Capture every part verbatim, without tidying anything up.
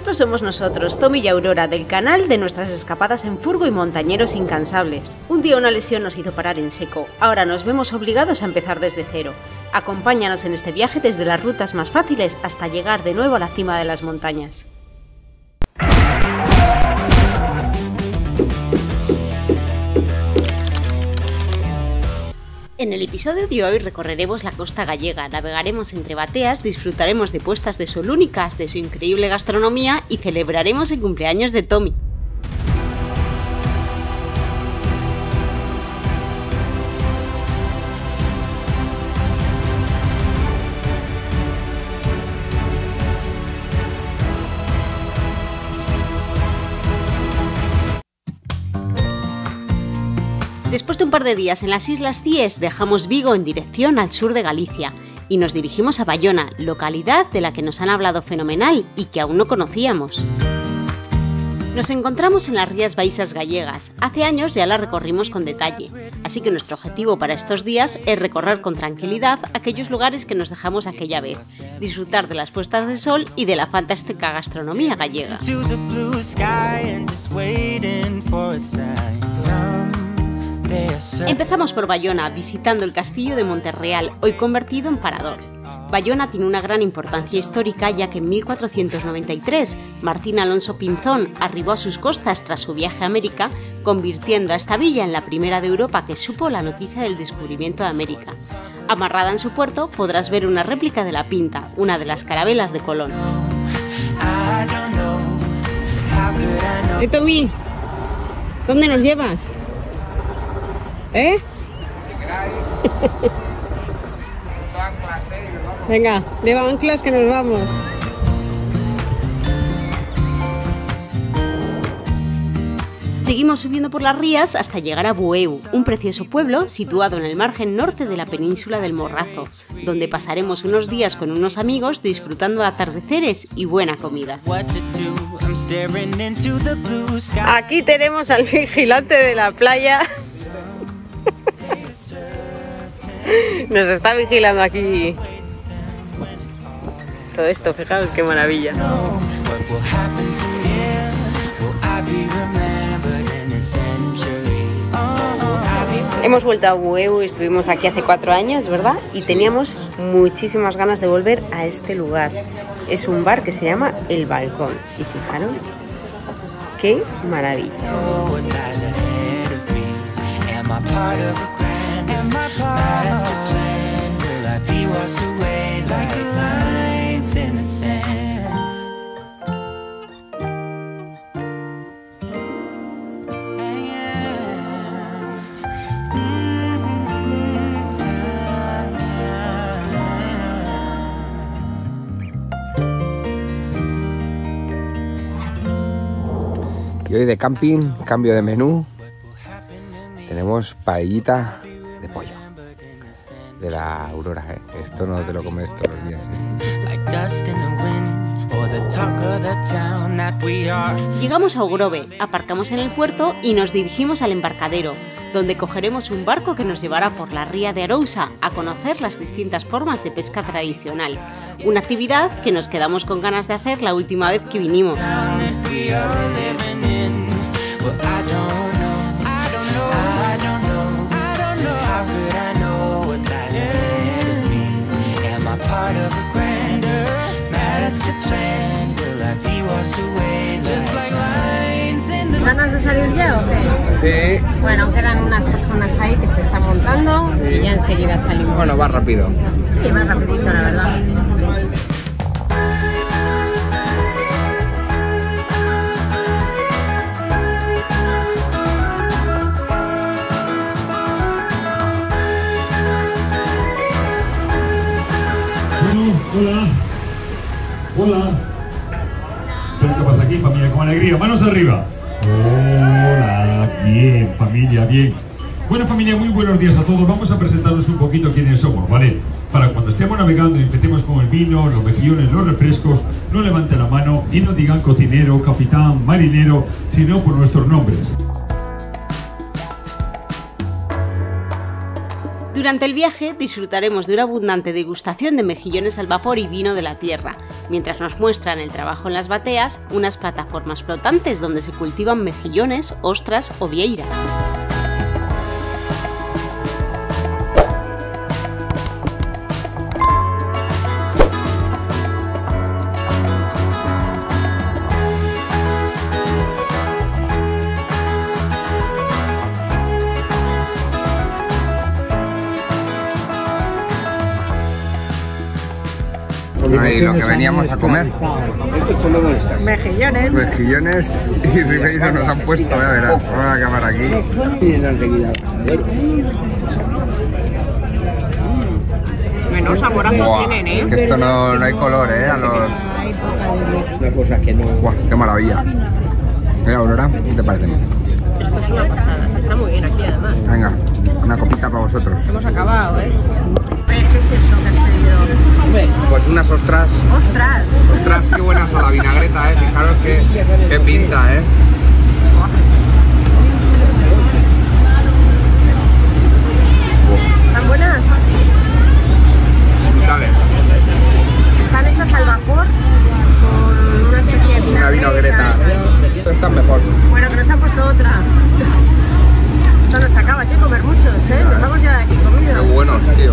Estos somos nosotros, Tommy y Aurora, del canal de nuestras escapadas en furgo y montañeros incansables. Un día una lesión nos hizo parar en seco, ahora nos vemos obligados a empezar desde cero. Acompáñanos en este viaje desde las rutas más fáciles hasta llegar de nuevo a la cima de las montañas. En el episodio de hoy recorreremos la costa gallega, navegaremos entre bateas, disfrutaremos de puestas de sol únicas, de su increíble gastronomía y celebraremos el cumpleaños de Tommy. Después de un par de días en las Islas Cíes, dejamos Vigo en dirección al sur de Galicia y nos dirigimos a Bayona, localidad de la que nos han hablado fenomenal y que aún no conocíamos. Nos encontramos en las Rías Baixas gallegas. Hace años ya la recorrimos con detalle, así que nuestro objetivo para estos días es recorrer con tranquilidad aquellos lugares que nos dejamos aquella vez, disfrutar de las puestas de sol y de la fantástica gastronomía gallega. Empezamos por Bayona, visitando el castillo de Monterreal, hoy convertido en parador. Bayona tiene una gran importancia histórica ya que en mil cuatrocientos noventa y tres Martín Alonso Pinzón arribó a sus costas tras su viaje a América, convirtiendo a esta villa en la primera de Europa que supo la noticia del descubrimiento de América. Amarrada en su puerto podrás ver una réplica de la Pinta, una de las carabelas de Colón. ¿Eh, Tommy? ¿Dónde nos llevas? ¿Eh? Venga, lleva anclas que nos vamos. Seguimos subiendo por las rías hasta llegar a Bueu, un precioso pueblo situado en el margen norte de la península del Morrazo, donde pasaremos unos días con unos amigos disfrutando de atardeceres y buena comida. Aquí tenemos al vigilante de la playa. Nos está vigilando aquí todo esto, fijaos qué maravilla. Hemos vuelto a Bueu, estuvimos aquí hace cuatro años, ¿verdad? Y teníamos muchísimas ganas de volver a este lugar. Es un bar que se llama El Balcón y fijaros qué maravilla. Y hoy de camping, cambio de menú, tenemos paellita de pollo de la Aurora, ¿eh? Esto no te lo comes todos los días. Llegamos a Ogrove, aparcamos en el puerto y nos dirigimos al embarcadero, donde cogeremos un barco que nos llevará por la ría de Arousa a conocer las distintas formas de pesca tradicional, una actividad que nos quedamos con ganas de hacer la última vez que vinimos. ¿Ganas de salir ya o qué? Sí. Bueno, quedan unas personas ahí que se están montando sí. Y ya enseguida salimos. Bueno, va rápido. Sí, va rapidito, la verdad. Hola, hola. ¿Pero qué pasa aquí, familia? Con alegría, manos arriba. Hola, bien, familia, bien. Bueno, familia, muy buenos días a todos. Vamos a presentaros un poquito quiénes somos, ¿vale? Para cuando estemos navegando y empecemos con el vino, los mejillones, los refrescos, no levanten la mano y no digan cocinero, capitán, marinero, sino por nuestros nombres. Durante el viaje disfrutaremos de una abundante degustación de mejillones al vapor y vino de la tierra, mientras nos muestran el trabajo en las bateas, unas plataformas flotantes donde se cultivan mejillones, ostras o vieiras. Ahí lo que veníamos a comer. Mejillones. Mejillones y Ribeiro nos han puesto, ya verás. Vamos a acabar aquí. Menos saborazo Buah, tienen, ¿eh? es que esto no, no hay color, ¿eh? A los... Una cosa que no... Buah, qué maravilla. Mira, Aurora, ¿qué te parece? Esto es una pasada, se está muy bien aquí además. Venga, una copita para vosotros. Hemos acabado, ¿eh? ¿Qué es eso que has pedido? Pues unas ostras. ¡Ostras! Ostras, qué buenas a la vinagreta, ¿eh? Fijaros qué, qué pinta, ¿eh? ¿Están buenas? Brutales. Están hechas al vapor con una especie de vinagreta. Una vinagreta. Esto está mejor. Bueno, que nos han puesto otra. Esto nos acaba, hay que comer muchos, ¿eh? Nos vamos ya de aquí comidos. Qué buenos, tío.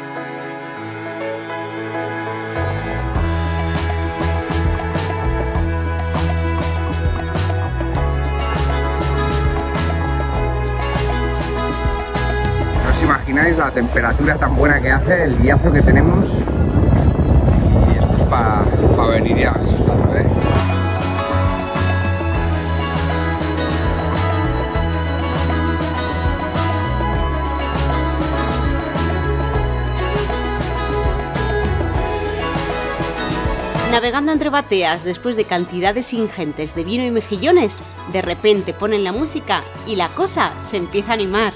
No os imagináis la temperatura tan buena que hace, el diazo que tenemos. Y esto es para pa venir ya a visitarlo, ¿eh? Navegando entre bateas después de cantidades ingentes de vino y mejillones, de repente ponen la música y la cosa se empieza a animar.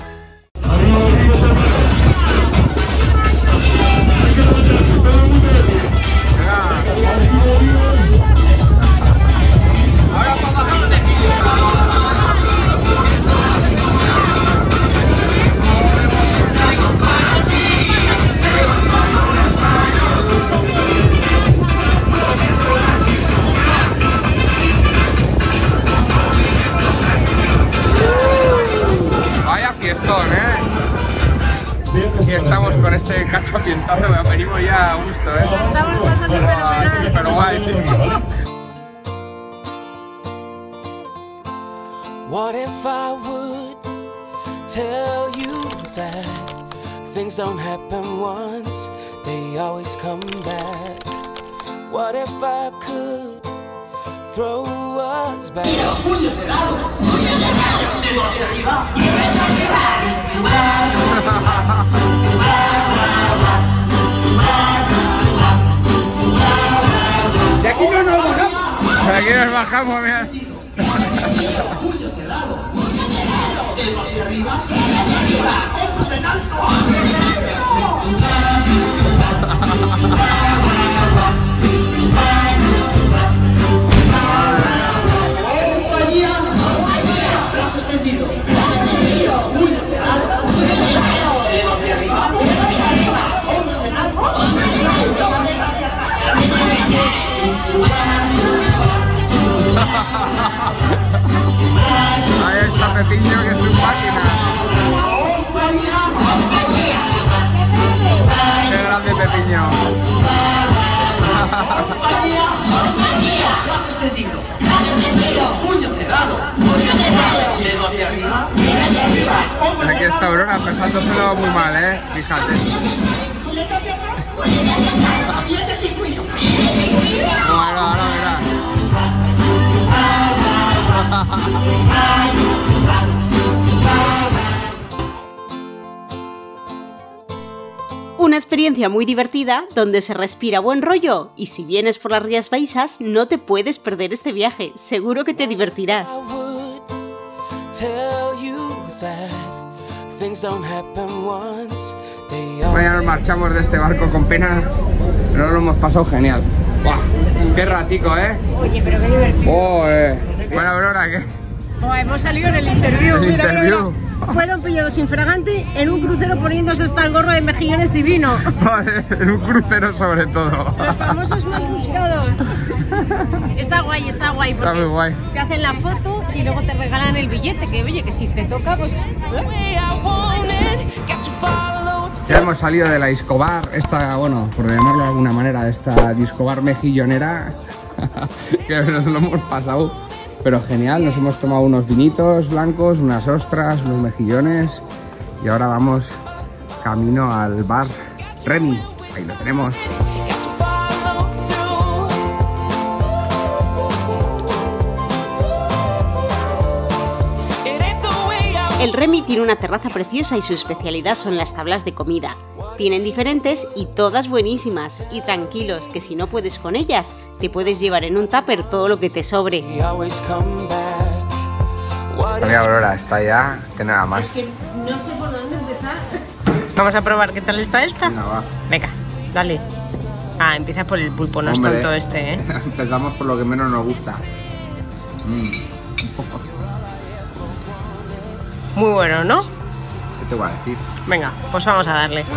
Y estamos con este cacho ambientazo, venimos ya a gusto, ¿eh? Estamos pasando fenomenal. Pero guay, tío. What if I would tell you that things don't happen once, they always come back? What if I could throw us back? De aquí no nos bajamos. De aquí nos bajamos, mira. Ahí está Pepiño, que es su máquina. Qué grande Pepiño. Aquí está Aurora pasándoselo muy mal, eh. Fíjate. Bueno, ahora verás. Una experiencia muy divertida donde se respira buen rollo y si vienes por las Rías Baixas no te puedes perder este viaje, seguro que te divertirás. Bueno, nos marchamos de este barco con pena, pero lo hemos pasado genial. ¡Buah! ¡Qué ratico, eh! Oye, pero qué divertido. Oh, eh. Bueno, Aurora, ¿qué, Oh, hemos salido en el interview. ¿El mira, interview? mira, mira. Fueron pillados infragante en un crucero poniéndose hasta el gorro de mejillones y vino. Vale, en un crucero sobre todo. Los famosos más buscados. Está guay, está guay. Está muy guay. Te hacen la foto y luego te regalan el billete. Que oye, que si te toca, pues... ¿eh? Ya hemos salido de la Discobar, esta, bueno, por llamarlo de alguna manera, de esta Discobar mejillonera, que nos lo hemos pasado, pero genial. Nos hemos tomado unos vinitos blancos, unas ostras, unos mejillones y ahora vamos camino al bar Remy. Ahí lo tenemos. El Remy tiene una terraza preciosa y su especialidad son las tablas de comida. Tienen diferentes y todas buenísimas. Y tranquilos, que si no puedes con ellas, te puedes llevar en un tupper todo lo que te sobre. María Aurora está ya, que nada más. Es que no sé por dónde empezar. Vamos a probar qué tal está esta. Venga, va. Venga, dale. Ah, empieza por el pulpo, no Hombre, es tonto este, ¿eh? Empezamos por lo que menos nos gusta. Mm. Muy bueno, ¿no? ¿Qué te voy a decir? Venga, pues vamos a darle.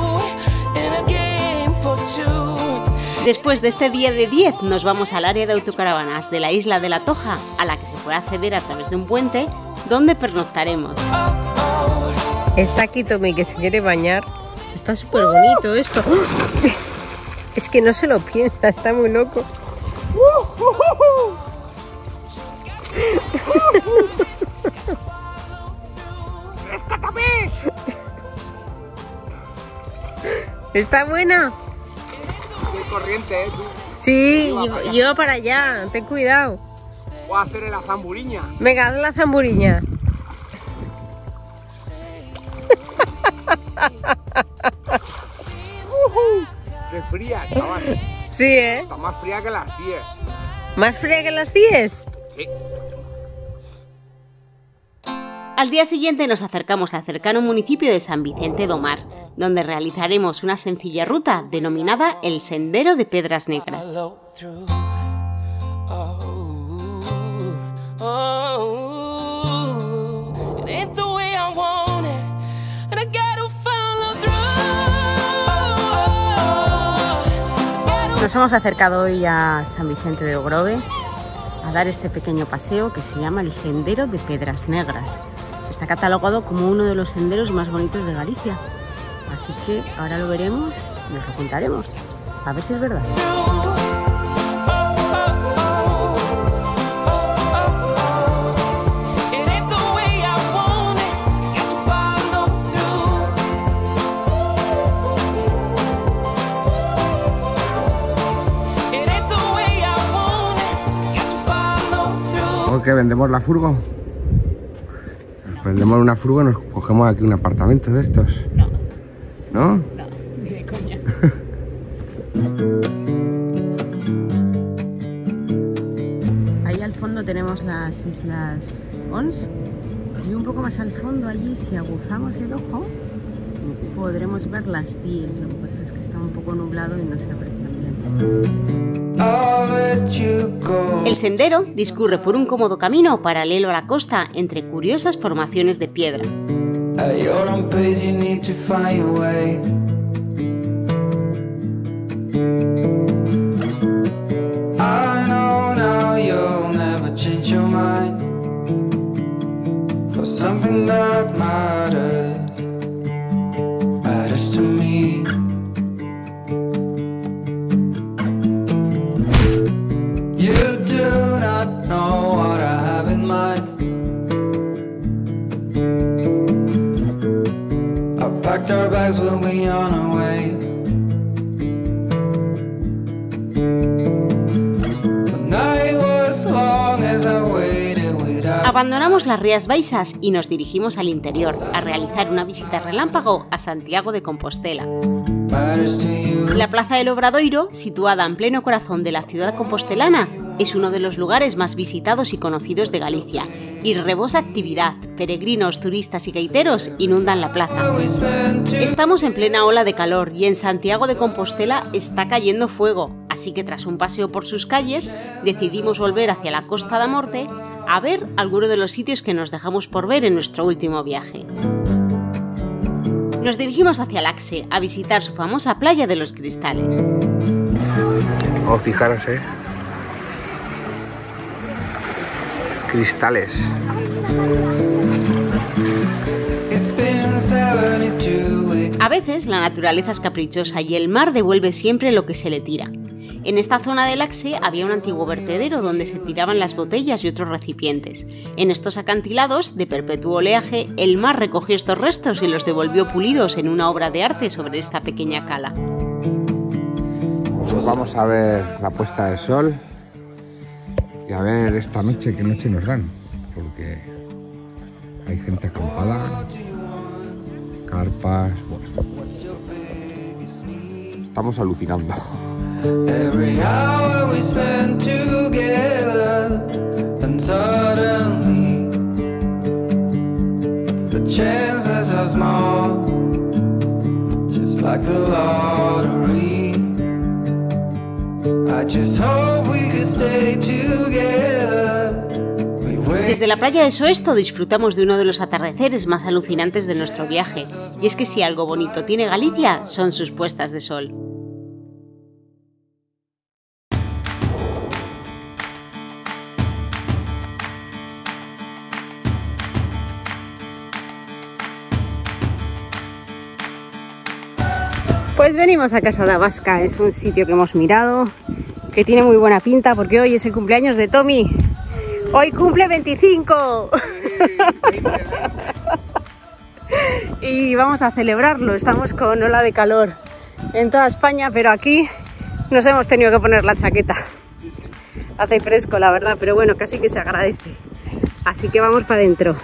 Después de este día de diez nos vamos al área de autocaravanas de la isla de La Toja, a la que se puede acceder a través de un puente, donde pernoctaremos. Está aquí Tommy, que se quiere bañar. Está súper bonito esto. Es que no se lo piensa, está muy loco. ¿Está buena? Muy corriente, ¿eh? Tú. Sí, lleva, lleva para allá, ten cuidado. Voy a hacer la zamburiña. Venga, haz la zamburiña. Qué fría, chaval. Sí, ¿eh? Está más fría que las diez. ¿Más fría que las diez? Sí. Al día siguiente nos acercamos al cercano municipio de San Vicente do Mar, donde realizaremos una sencilla ruta denominada el Sendero de Pedras Negras. Nos hemos acercado hoy a San Vicente del Grove a dar este pequeño paseo que se llama el Sendero de Pedras Negras. Está catalogado como uno de los senderos más bonitos de Galicia. Así que ahora lo veremos y nos lo contaremos. A ver si es verdad. ¿O qué? ¿Vendemos la furgo? Nos vendemos una furgo y nos cogemos aquí un apartamento de estos. No. ¿No? No, ni de coña. Ahí al fondo tenemos las Islas Ons y un poco más al fondo allí, si aguzamos el ojo, podremos ver las Tíes. Lo que pasa es que está un poco nublado y no se aprecia bien. El sendero discurre por un cómodo camino paralelo a la costa entre curiosas formaciones de piedra. Abandonamos las Rías Baixas y nos dirigimos al interior, a realizar una visita relámpago a Santiago de Compostela. La Plaza del Obradoiro, situada en pleno corazón de la ciudad compostelana, es uno de los lugares más visitados y conocidos de Galicia, y rebosa actividad. Peregrinos, turistas y gaiteros inundan la plaza. Estamos en plena ola de calor y en Santiago de Compostela está cayendo fuego, así que tras un paseo por sus calles decidimos volver hacia la Costa da Morte a ver algunos de los sitios que nos dejamos por ver en nuestro último viaje. Nos dirigimos hacia Laxe a visitar su famosa playa de los cristales. Oh, fijaros, eh. Cristales. A veces la naturaleza es caprichosa y el mar devuelve siempre lo que se le tira. En esta zona de Laxe había un antiguo vertedero donde se tiraban las botellas y otros recipientes. En estos acantilados, de perpetuo oleaje, el mar recogió estos restos y los devolvió pulidos en una obra de arte sobre esta pequeña cala. Pues vamos a ver la puesta de sol y a ver esta noche, qué noche nos dan, porque hay gente acampada, carpas, bueno, estamos alucinando. Every hour we spend together, and suddenly the chances are small, just like the lottery. I just hope we could stay together. Desde la playa de Soesto disfrutamos de uno de los atardeceres más alucinantes de nuestro viaje, y es que si algo bonito tiene Galicia son sus puestas de sol. Pues venimos a Casa da Vasca, es un sitio que hemos mirado, que tiene muy buena pinta porque hoy es el cumpleaños de Tommy. ¡Hoy cumple veinticinco! Y vamos a celebrarlo, estamos con ola de calor en toda España, pero aquí nos hemos tenido que poner la chaqueta. Hace fresco, la verdad, pero bueno, casi que se agradece. Así que vamos para adentro.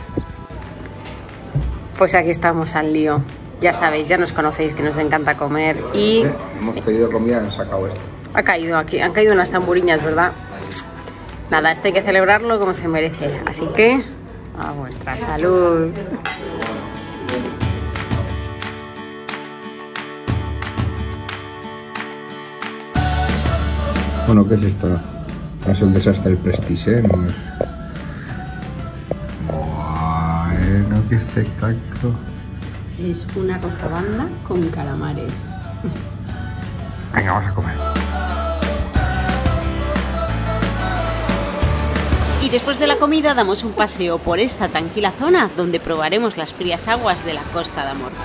Pues aquí estamos al lío. Ya sabéis, ya nos conocéis que nos encanta comer y... Sí, hemos pedido comida y nos ha sacado esto. Ha caído aquí, han caído unas tamburiñas, ¿verdad? Nada, esto hay que celebrarlo como se merece. Así que, a vuestra salud. Bueno, ¿qué es esto? No es el desastre del Prestige, ¿eh? No es... Bueno, qué espectáculo. Es una cocabanda con calamares. Venga, vamos a comer. Y después de la comida damos un paseo por esta tranquila zona donde probaremos las frías aguas de la Costa da Morte.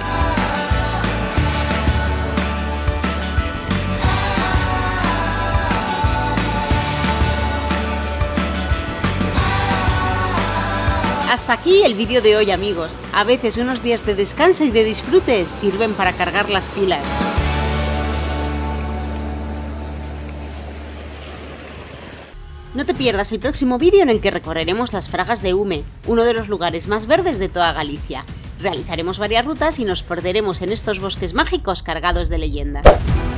Hasta aquí el vídeo de hoy, amigos. A veces unos días de descanso y de disfrute sirven para cargar las pilas. No te pierdas el próximo vídeo en el que recorreremos las Fragas de Ume, uno de los lugares más verdes de toda Galicia. Realizaremos varias rutas y nos perderemos en estos bosques mágicos cargados de leyendas.